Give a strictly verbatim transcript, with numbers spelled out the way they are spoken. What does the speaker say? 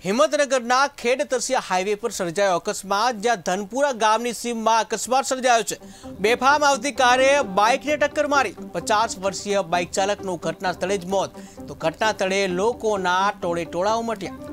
હિંમતનગરના ખેડ તરસિયા હાઈવે પર સર્જાયો અકસ્માત, જ્યાં ધનપુરા ગામની સીમમાં અકસ્માત સર્જાયો છે। બેફામ આવતી કારે બાઇકને ટક્કર મારી પચાસ વર્ષીય બાઇક ચાલકનું ઘટના સ્થળે જ મોત, તો ઘટના સ્થળે લોકોના ટોળે ટોળા ઉમટ્યા।